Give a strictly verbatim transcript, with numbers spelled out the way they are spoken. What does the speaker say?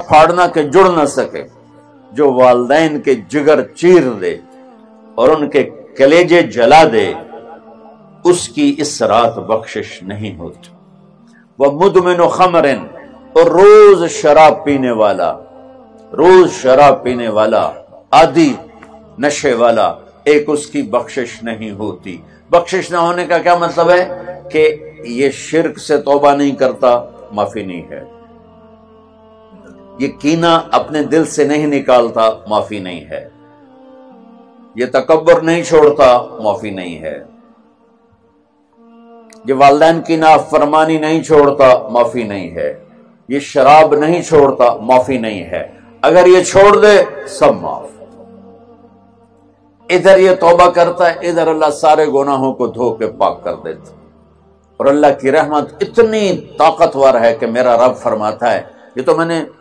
پھاڑنا کہ جڑ نہ سکے، جو والدین کے جگر چیر دے اور ان کے کلیجے جلا دے، اس کی اس رات بخشش نہیں ہوتی۔ وَمُدْمِنُ خَمْرٍ، اور روز شراب پینے والا، روز شراب پینے والا، عادی نشے والا، ایک اس کی بخشش نہیں ہوتی۔ بخشش نہ ہونے کا کیا مطلب ہے؟ کہ یہ شرک سے توبہ نہیں کرتا، معافی نہیں ہے، یہ کینہ اپنے دل سے نہیں نکالتا، معافی نہیں ہے، یہ تکبر نہیں چھوڑتا، معافی نہیں ہے، یہ والدین کی نافرمانی نہیں چھوڑتا، معافی نہیں ہے، یہ شراب نہیں چھوڑتا، معافی نہیں ہے۔ اگر یہ چھوڑ دے سب معاف۔ ادھر یہ توبہ کرتا ہے، ادھر اللہ سارے گناہوں کو دھو کے پاک کر دیتا۔ اور اللہ کی رحمت اتنی طاقتور ہے کہ میرا رب فرماتا ہے، یہ تو میں نے